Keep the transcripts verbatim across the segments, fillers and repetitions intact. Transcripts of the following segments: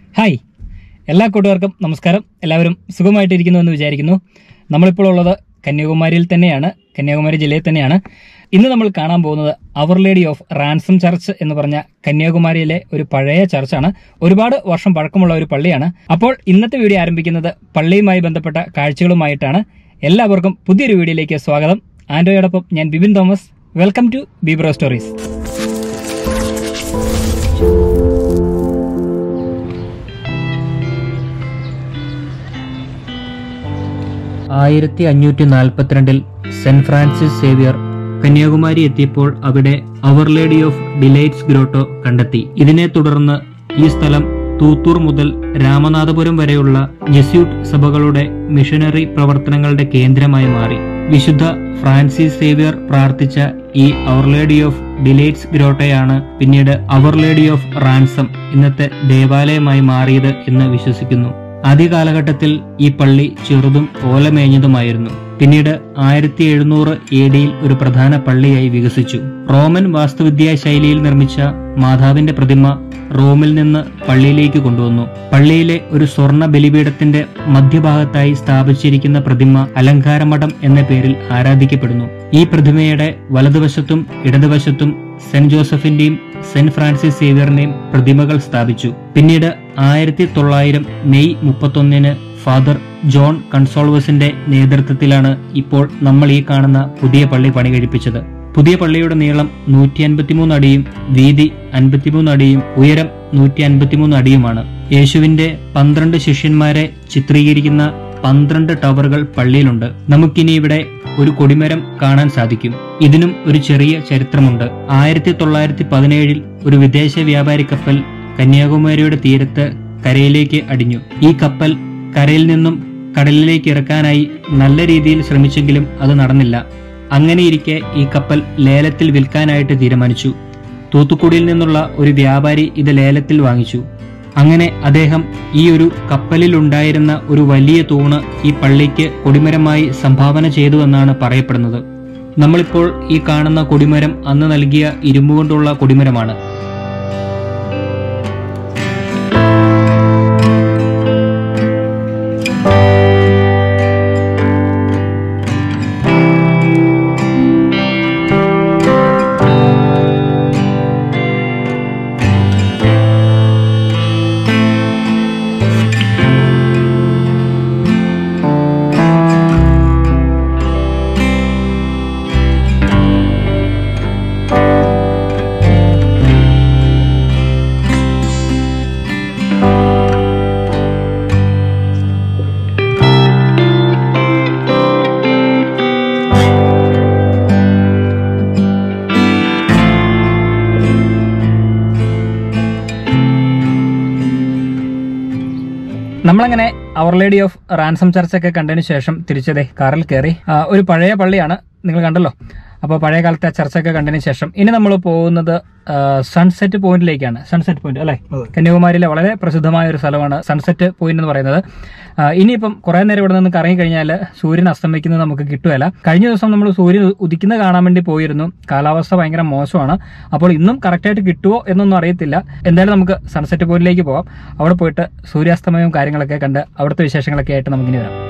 Hi, എല്ലാ കൂട്ടുകാർക്കും നമസ്കാരം. എല്ലാവരും സുഖമായിട്ടിരിക്കുന്നു എന്ന് വിചാരിക്കുന്നു. നമ്മളിപ്പോൾ ഉള്ളത് കന്യാകുമാരിയിൽ തന്നെയാണ്, കന്യാകുമാരി ജില്ലയിൽ തന്നെയാണ്. ഇന്ന് നമ്മൾ കാണാൻ പോകുന്നത് our lady of ransom church എന്ന് പറഞ്ഞ കന്യാകുമാരിയിലെ ഒരു പഴയ ചർച്ചാണ്. ഒരുപാട് വർഷം പഴക്കമുള്ള ഒരു പള്ളിയാണ്. അപ്പോൾ ഇന്നത്തെ വീഡിയോ ആരംഭിക്കുന്നത് പള്ളിയുമായി ബന്ധപ്പെട്ട കാഴ്ചകളുമായിട്ടാണ്. എല്ലാവർക്കും പുതിയൊരു വീഡിയോയിലേക്ക് സ്വാഗതം. ആൻഡ്രോയോടൊപ്പം ഞാൻ Bibin Thomas. Welcome to Bibro stories. ആയിരത്തി അഞ്ഞൂറ്റി നാൽപ്പത്തിരണ്ടിൽ സെന്റ് ഫ്രാൻസിസ് സേവിയർ കന്യാകുമാരി എത്തിയപ്പോൾ അവിടെ our lady of delights grotto കണ്ടെത്തി. ഇതിനെ തുടർന്ന് ഈ സ്ഥലം തൂത്തൂർ മുതൽ രാമനാഥപുരം വരെയുള്ള ജെസ്യൂട്ട് സഭകളുടെ മിഷനറി പ്രവർത്തനങ്ങളുടെ കേന്ദ്രമായി മാറി. വിശുദ്ധ ഫ്രാൻസിസ് സേവിയർ പ്രാർത്ഥിച്ച ഈ അവർ ലേഡി ഓഫ് ഡിലൈറ്റ്സ് ഗ്രോട്ടോയാണ് പിന്നീട് അവർ ലേഡി ഓഫ് റാൻസം ഇന്നത്തെ ദേവാലയമായി മാറിയത് എന്ന് വിശ്വസിക്കുന്നു. ആദ്യ കാലഘട്ടത്തിൽ ഈ പള്ളി ചെറുതും ഓലമേഞ്ഞതുമായിരുന്നു. പിന്നീട് ആയിരത്തി എഴുന്നൂറ് എ ഡിയിൽ ഒരു പ്രധാന പള്ളിയായി വികസിച്ചു. റോമൻ വാസ്തുവിദ്യാ ശൈലിയിൽ നിർമ്മിച്ച മാതാവിന്റെ പ്രതിമ റോമിൽ നിന്ന് പള്ളിയിലേക്ക് കൊണ്ടുവന്നു. പള്ളിയിലെ ഒരു സ്വർണ്ണ ബലിപീഠത്തിന്റെ മധ്യഭാഗത്തായി സ്ഥാപിച്ചിരിക്കുന്ന പ്രതിമ അലങ്കാരമഠം എന്ന പേരിൽ ആരാധിക്കപ്പെടുന്നു. ഈ പ്രതിമയുടെ വലതുവശത്തും ഇടതുവശത്തും സെന്റ് ജോസഫിന്റെയും സെന്റ് ഫ്രാൻസിസ് സേവിയറിന്റെയും പ്രതിമകൾ സ്ഥാപിച്ചു. പിന്നീട് ആയിരത്തി തൊള്ളായിരം മെയ് മുപ്പത്തൊന്നിന് ഫാദർ ജോൺ കൺസോൾവസിന്റെ നേതൃത്വത്തിലാണ് ഇപ്പോൾ നമ്മൾ ഈ കാണുന്ന പുതിയ പള്ളി പണി കഴിപ്പിച്ചത്. പുതിയ പള്ളിയുടെ നീളം നൂറ്റി അൻപത്തിമൂന്ന് അടിയും വീതി അൻപത്തിമൂന്ന് അടിയും ഉയരം നൂറ്റി അൻപത്തിമൂന്ന് അടിയുമാണ്. യേശുവിന്റെ പന്ത്രണ്ട് ശിഷ്യന്മാരെ ചിത്രീകരിക്കുന്ന പന്ത്രണ്ട് ടവറുകൾ പള്ളിയിലുണ്ട്. നമുക്കിനി ഇവിടെ ഒരു കൊടിമരം കാണാൻ സാധിക്കും. ഇതിനും ഒരു ചെറിയ ചരിത്രമുണ്ട്. ആയിരത്തി തൊള്ളായിരത്തി പതിനേഴിൽ ഒരു വിദേശ വ്യാപാരി കപ്പൽ കന്യാകുമാരിയുടെ തീരത്ത് കരയിലേക്ക് അടിഞ്ഞു. ഈ കപ്പൽ കരയിൽ നിന്നും കടലിലേക്ക് ഇറക്കാനായി നല്ല രീതിയിൽ ശ്രമിച്ചെങ്കിലും അത് നടന്നില്ല. അങ്ങനെയിരിക്കെ ഈ കപ്പൽ ലേലത്തിൽ വിൽക്കാനായിട്ട് തീരുമാനിച്ചു. തൂത്തുക്കുടിയിൽ നിന്നുള്ള ഒരു വ്യാപാരി ഇത് ലേലത്തിൽ വാങ്ങിച്ചു. അങ്ങനെ അദ്ദേഹം ഈ ഒരു കപ്പലിൽ ഉണ്ടായിരുന്ന ഒരു വലിയ തൂണ് ഈ പള്ളിക്ക് കൊടിമരമായി സംഭാവന ചെയ്തു എന്നാണ് പറയപ്പെടുന്നത്. നമ്മളിപ്പോൾ ഈ കാണുന്ന കൊടിമരം അന്ന് നൽകിയ ഇരുമ്പ് കൊണ്ടുള്ള കൊടിമരമാണ്. നമ്മളങ്ങനെ അവർ ലേഡി ഓഫ് റാൻസം ചർച്ചൊക്കെ കണ്ടതിന് ശേഷം തിരിച്ചതേ കാറിൽ കയറി. ഒരു പഴയ പള്ളിയാണ്, നിങ്ങൾ കണ്ടല്ലോ. അപ്പോൾ പഴയ കാലത്തെ ചർച്ചൊക്കെ കണ്ടതിന് ശേഷം ഇനി നമ്മൾ പോകുന്നത് സൺസെറ്റ് പോയിന്റിലേക്കാണ്. സൺസെറ്റ് പോയിന്റ് അല്ലെ, കന്യാകുമാരിയിലെ വളരെ പ്രസിദ്ധമായ ഒരു സ്ഥലമാണ് സൺസെറ്റ് പോയിന്റ് എന്ന് പറയുന്നത്. ഇനിയിപ്പം കുറെ നേരം ഇവിടെ നിന്ന് കറങ്ങി കഴിഞ്ഞാൽ സൂര്യൻ അസ്തമിക്കുന്നത് നമുക്ക് കിട്ടുകയില്ല. കഴിഞ്ഞ ദിവസം നമ്മൾ സൂര്യൻ ഉദിക്കുന്നത് കാണാൻ വേണ്ടി പോയിരുന്നു. കാലാവസ്ഥ ഭയങ്കര മോശമാണ്. അപ്പോൾ ഇന്നും കറക്റ്റായിട്ട് കിട്ടുമോ എന്നൊന്നും അറിയത്തില്ല. എന്തായാലും നമുക്ക് സൺസെറ്റ് പോയിന്റിലേക്ക് പോകാം. അവിടെ പോയിട്ട് സൂര്യാസ്തമയവും കാര്യങ്ങളൊക്കെ കണ്ട് അവിടുത്തെ വിശേഷങ്ങളൊക്കെ ആയിട്ട് നമുക്കിനി വരാം.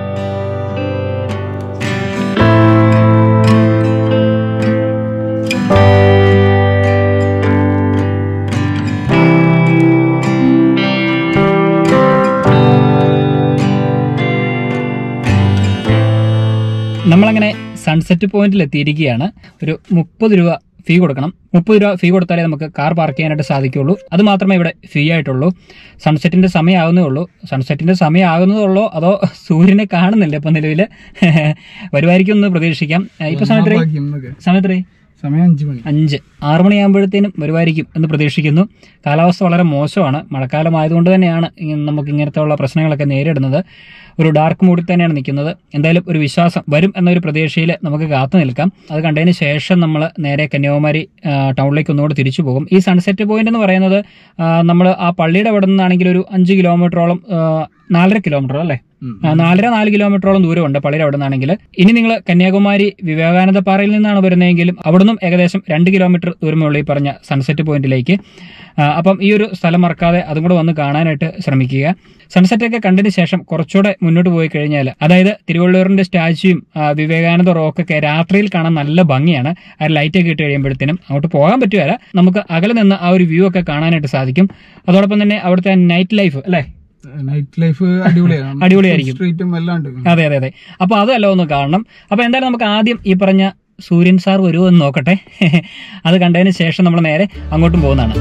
നമ്മളങ്ങനെ സൺസെറ്റ് പോയിന്റിൽ എത്തിയിരിക്കുകയാണ്. ഒരു മുപ്പത് രൂപ ഫീ കൊടുക്കണം. മുപ്പത് രൂപ ഫീ കൊടുത്താലേ നമുക്ക് കാർ പാർക്ക് ചെയ്യാനായിട്ട് സാധിക്കുള്ളൂ. അത് മാത്രമേ ഇവിടെ ഫ്രീ ആയിട്ടുള്ളൂ. സൺസെറ്റിന്റെ സമയമാകുന്നേ ഉള്ളൂ. സൺസെറ്റിന്റെ സമയമാകുന്നതുള്ളൂ അതോ സൂര്യനെ കാണുന്നില്ല ഇപ്പൊ നിലവില്? വരുമായിരിക്കും ഒന്ന് പ്രതീക്ഷിക്കാം. ഇപ്പൊ സമയത്ത് സമയത്ത് സമയം അഞ്ച് മണി അഞ്ച് ആറ് മണിയാകുമ്പോഴത്തേനും വരുമായിരിക്കും എന്ന് പ്രതീക്ഷിക്കുന്നു. കാലാവസ്ഥ വളരെ മോശമാണ്. മഴക്കാലം ആയതുകൊണ്ട് തന്നെയാണ് നമുക്ക് ഇങ്ങനത്തെ ഉള്ള പ്രശ്നങ്ങളൊക്കെ നേരിടുന്നത്. ഒരു ഡാർക്ക് മൂഡിൽ തന്നെയാണ് നിൽക്കുന്നത്. എന്തായാലും ഒരു വിശ്വാസം വരും എന്നൊരു പ്രതീക്ഷയിൽ നമുക്ക് കാത്തു നിൽക്കാം. അത് കണ്ടതിന് ശേഷം നമ്മൾ നേരെ കന്യാകുമാരി ടൗണിലേക്ക് ഒന്നുകൂടെ തിരിച്ചു പോകും. ഈ സൺസെറ്റ് പോയിന്റ് എന്ന് പറയുന്നത് നമ്മൾ ആ പള്ളിയുടെ അവിടെ നിന്നാണെങ്കിൽ ഒരു അഞ്ച് കിലോമീറ്ററോളം നാലര കിലോമീറ്റർ അല്ലേ? നാലര നാല് കിലോമീറ്ററോളം ദൂരമുണ്ട് പള്ളിയുടെ അവിടെ നിന്നാണെങ്കിൽ. ഇനി നിങ്ങൾ കന്യാകുമാരി വിവേകാനന്ദ പാറയിൽ നിന്നാണ് വരുന്നതെങ്കിലും അവിടുന്ന് ഏകദേശം രണ്ട് കിലോമീറ്റർ ദൂരമുള്ള ഈ പറഞ്ഞ സൺസെറ്റ് പോയിന്റിലേക്ക്. അപ്പം ഈ ഒരു സ്ഥലം മറക്കാതെ അതും കൂടെ വന്ന് കാണാനായിട്ട് ശ്രമിക്കുക. സൺസെറ്റ് ഒക്കെ കണ്ടതിന് ശേഷം കുറച്ചുകൂടെ മുന്നോട്ട് പോയി കഴിഞ്ഞാൽ, അതായത് തിരുവള്ളൂരിന്റെ സ്റ്റാച്യൂയും വിവേകാനന്ദ റോക്കൊക്കെ രാത്രിയിൽ കാണാൻ നല്ല ഭംഗിയാണ്. ആ ലൈറ്റ് ഒക്കെ ഇട്ട് കഴിയുമ്പോഴത്തേനും അങ്ങോട്ട് പോകാൻ പറ്റുകയില്ല, നമുക്ക് അകലെ നിന്ന് ആ ഒരു വ്യൂ ഒക്കെ കാണാനായിട്ട് സാധിക്കും. അതോടൊപ്പം തന്നെ അവിടുത്തെ നൈറ്റ് ലൈഫ് അല്ലേ, നൈറ്റ് ലൈഫ് അടിപൊളിയാണ്, അടിപൊളിയായിരിക്കും. സ്ട്രീറ്റും എല്ലാം ഉണ്ട്. അതെ അതെ അതെ. അപ്പൊ അതല്ല ഒന്ന് കാണണം. അപ്പൊ എന്തായാലും നമുക്ക് ആദ്യം ഈ പറഞ്ഞ സൂര്യൻ സാർ വരുമോ എന്ന് നോക്കട്ടെ. അത് കണ്ടതിന് ശേഷം നമ്മൾ നേരെ അങ്ങോട്ടും പോകുന്നതാണ്.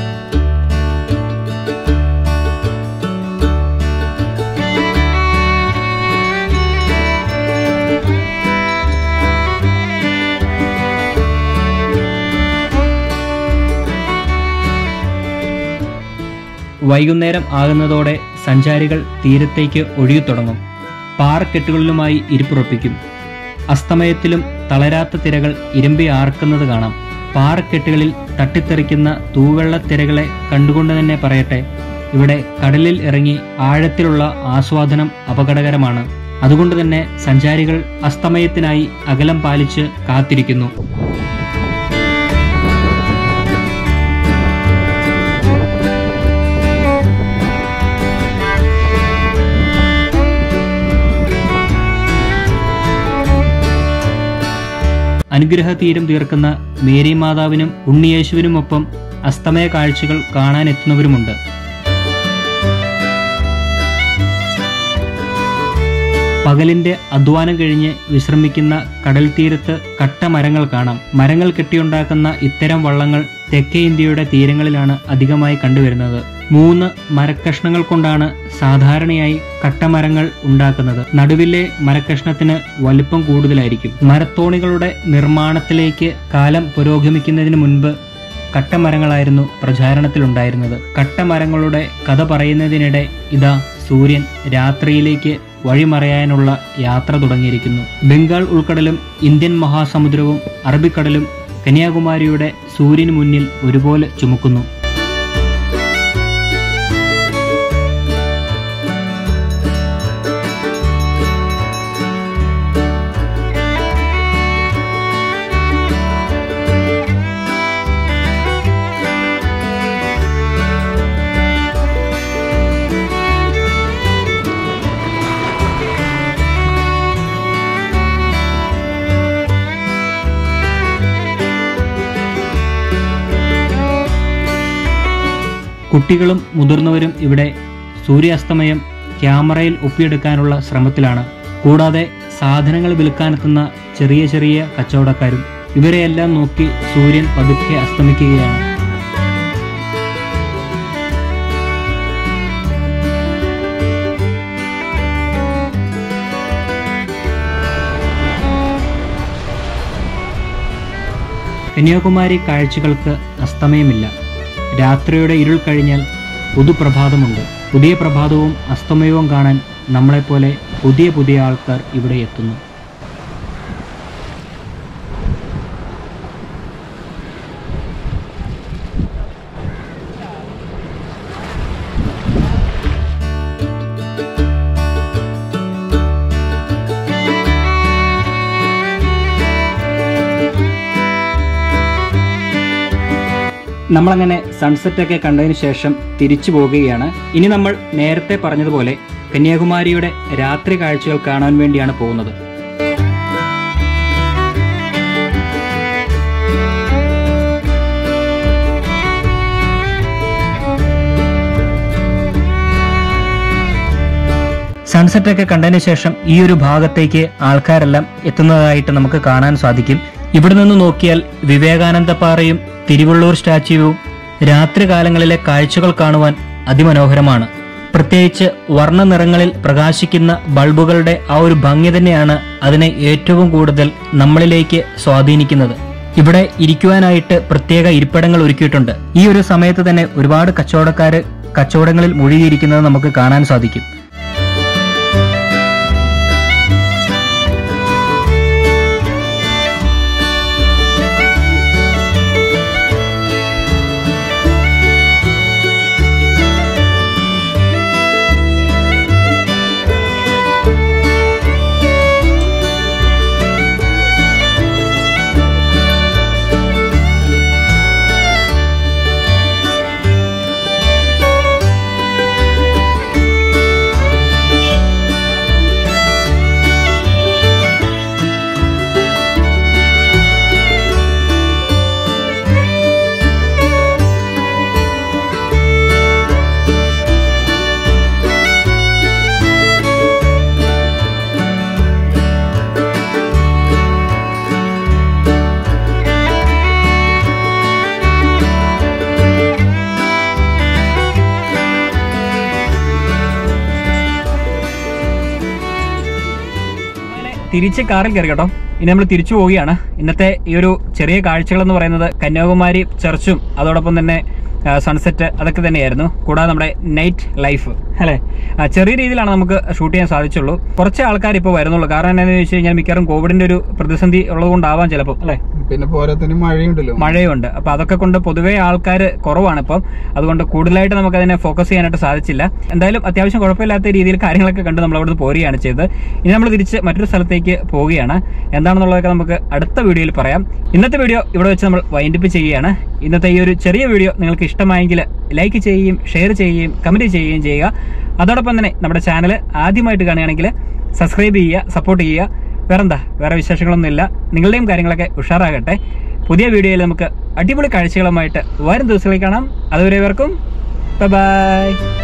വൈകുന്നേരം ആകുന്നതോടെ സഞ്ചാരികൾ തീരത്തേക്ക് ഒഴുകിത്തുടങ്ങും. പാറക്കെട്ടുകളിലുമായി ഇരിപ്പുറപ്പിക്കും. അസ്തമയത്തിലും തളരാത്ത തിരകൾ ഇരമ്പി ആർക്കുന്നത് കാണാം. പാറക്കെട്ടുകളിൽ തട്ടിത്തെറിക്കുന്ന തൂവെള്ളത്തിരകളെ കണ്ടുകൊണ്ട് തന്നെ പറയട്ടെ, ഇവിടെ കടലിൽ ഇറങ്ങി ആഴത്തിലുള്ള ആസ്വാദനം അപകടകരമാണ്. അതുകൊണ്ട് തന്നെ സഞ്ചാരികൾ അസ്തമയത്തിനായി അകലം പാലിച്ച് കാത്തിരിക്കുന്നു. അനുഗ്രഹ തീരം തീർക്കുന്ന മേരി മാതാവിനും ഉണ്ണിയേശുവിനുമൊപ്പം അസ്തമയ കാഴ്ചകൾ കാണാനെത്തുന്നവരുമുണ്ട്. പകലിന്റെ അധ്വാനം കഴിഞ്ഞ് വിശ്രമിക്കുന്ന കടൽ തീരത്ത് കട്ടമരങ്ങൾ കാണാം. മരങ്ങൾ കെട്ടിയുണ്ടാക്കുന്ന ഇത്തരം വള്ളങ്ങൾ തെക്കേ ഇന്ത്യയുടെ തീരങ്ങളിലാണ് അധികമായി കണ്ടുവരുന്നത്. മൂന്ന് മരക്കഷ്ണങ്ങൾ കൊണ്ടാണ് സാധാരണയായി കട്ടമരങ്ങൾ ഉണ്ടാക്കുന്നത്. നടുവിലെ മരക്കഷ്ണത്തിന് വലിപ്പം കൂടുതലായിരിക്കും. മരത്തോണികളുടെ നിർമ്മാണത്തിലേക്ക് കാലം പുരോഗമിക്കുന്നതിന് മുൻപ് കട്ടമരങ്ങളായിരുന്നു പ്രചാരണത്തിലുണ്ടായിരുന്നത്. കട്ടമരങ്ങളുടെ കഥ പറയുന്നതിനിടെ ഇതാ സൂര്യൻ രാത്രിയിലേക്ക് വഴിമറയാനുള്ള യാത്ര തുടങ്ങിയിരിക്കുന്നു. ബംഗാൾ ഉൾക്കടലും ഇന്ത്യൻ മഹാസമുദ്രവും അറബിക്കടലും കന്യാകുമാരിയുടെ സൂര്യന് മുന്നിൽ ഒരുപോലെ ചുമക്കുന്നു. കുട്ടികളും മുതിർന്നവരും ഇവിടെ സൂര്യാസ്തമയം ക്യാമറയിൽ ഒപ്പിയെടുക്കാനുള്ള ശ്രമത്തിലാണ്. കൂടാതെ സാധനങ്ങൾ വിൽക്കാനെത്തുന്ന ചെറിയ ചെറിയ കച്ചവടക്കാരും. ഇവരെയെല്ലാം നോക്കി സൂര്യൻ പതുക്കെ അസ്തമിക്കുകയാണ്. കന്യാകുമാരി കാഴ്ചകൾക്ക് അസ്തമയമില്ല. രാത്രിയുടെ ഇരുൾ കഴിഞ്ഞാൽ പുതുപ്രഭാതമുണ്ട്. പുതിയ പ്രഭാതവും അസ്തമയവും കാണാൻ നമ്മളെപ്പോലെ പുതിയ പുതിയ ആൾക്കാർ ഇവിടെ എത്തുന്നു. നമ്മളങ്ങനെ സൺസെറ്റൊക്കെ കണ്ടതിന് ശേഷം തിരിച്ചു പോകുകയാണ്. ഇനി നമ്മൾ നേരത്തെ പറഞ്ഞതുപോലെ കന്യാകുമാരിയുടെ രാത്രി കാഴ്ചകൾ കാണാൻ വേണ്ടിയാണ് പോകുന്നത്. സൺസെറ്റൊക്കെ കണ്ടതിന് ശേഷം ഈ ഒരു ഭാഗത്തേക്ക് ആൾക്കാരെല്ലാം എത്തുന്നതായിട്ട് നമുക്ക് കാണാൻ സാധിക്കും. ഇവിടെ നിന്ന് നോക്കിയാൽ വിവേകാനന്ദ പാറയും തിരുവള്ളൂർ സ്റ്റാച്യുവും രാത്രികാലങ്ങളിലെ കാഴ്ചകൾ കാണുവാൻ അതിമനോഹരമാണ്. പ്രത്യേകിച്ച് വർണ്ണ നിറങ്ങളിൽ പ്രകാശിക്കുന്ന ബൾബുകളുടെ ആ ഒരു ഭംഗി തന്നെയാണ് അതിനെ ഏറ്റവും കൂടുതൽ നമ്മളിലേക്ക് സ്വാധീനിക്കുന്നത്. ഇവിടെ ഇരിക്കുവാനായിട്ട് പ്രത്യേക ഇരിപ്പിടങ്ങൾ ഒരുക്കിയിട്ടുണ്ട്. ഈ ഒരു സമയത്ത് തന്നെ ഒരുപാട് കച്ചവടക്കാര് കച്ചവടങ്ങളിൽ മുഴുകിയിരിക്കുന്നത് നമുക്ക് കാണാൻ സാധിക്കും. തിരിച്ച് കാറിൽ കയറി കേട്ടോ. ഇനി നമ്മൾ തിരിച്ചു പോവുകയാണ്. ഇന്നത്തെ ഈ ഒരു ചെറിയ കാഴ്ചകൾ എന്ന് പറയുന്നത് കന്യാകുമാരി ചർച്ചും അതോടൊപ്പം തന്നെ സൺസെറ്റ് അതൊക്കെ തന്നെയായിരുന്നു. കൂടാതെ നമ്മുടെ നൈറ്റ് ലൈഫ് അല്ലേ, ചെറിയ രീതിയിലാണ് നമുക്ക് ഷൂട്ട് ചെയ്യാൻ സാധിച്ചുള്ളൂ. കുറച്ച് ആൾക്കാർ ഇപ്പോൾ വരുന്നുള്ളൂ. കാരണം എന്താണെന്ന് വെച്ച് കഴിഞ്ഞാൽ മിക്കവാറും കോവിഡിന്റെ ഒരു പ്രതിസന്ധി ഉള്ളതുകൊണ്ടാവാം ചിലപ്പോൾ അല്ലേ. പിന്നെ പോരാത്തിന് മഴയുണ്ടല്ലോ, മഴയുണ്ട്. അപ്പൊ അതൊക്കെ കൊണ്ട് പൊതുവേ ആൾക്കാർ കുറവാണ് ഇപ്പം. അതുകൊണ്ട് കൂടുതലായിട്ട് നമുക്ക് അതിനെ ഫോക്കസ് ചെയ്യാനായിട്ട് സാധിച്ചില്ല. എന്തായാലും അത്യാവശ്യം കുഴപ്പമില്ലാത്ത രീതിയിൽ കാര്യങ്ങളൊക്കെ കണ്ട് നമ്മൾ അവിടുന്ന് പോരുകയാണ് ചെയ്തത്. ഇനി നമ്മൾ തിരിച്ച് മറ്റൊരു സ്ഥലത്തേക്ക് പോവുകയാണ്. എന്താണെന്നുള്ളതൊക്കെ നമുക്ക് അടുത്ത വീഡിയോയിൽ പറയാം. ഇന്നത്തെ വീഡിയോ ഇവിടെ വെച്ച് നമ്മൾ വൈൻഡപ്പ് ചെയ്യുകയാണ്. ഇന്നത്തെ ഈ ഒരു ചെറിയ വീഡിയോ നിങ്ങൾക്ക് ഇഷ്ടമായെങ്കിൽ ലൈക്ക് ചെയ്യുകയും ഷെയർ ചെയ്യുകയും കമന്റ് ചെയ്യുകയും ചെയ്യുക. അതോടൊപ്പം തന്നെ നമ്മുടെ ചാനൽ ആദ്യമായിട്ട് കാണുകയാണെങ്കിൽ സബ്സ്ക്രൈബ് ചെയ്യുക, സപ്പോർട്ട് ചെയ്യുക. വേറെന്താ, വേറെ വിശേഷങ്ങളൊന്നുമില്ല. നിങ്ങളുടെയും കാര്യങ്ങളൊക്കെ ഉഷാറാകട്ടെ. പുതിയ വീഡിയോയിൽ നമുക്ക് അടിപൊളി കാഴ്ചകളുമായിട്ട് വരും ദിവസങ്ങളിൽ കാണാം. അതുവരെ ഇവർക്കും ബൈ ബൈ.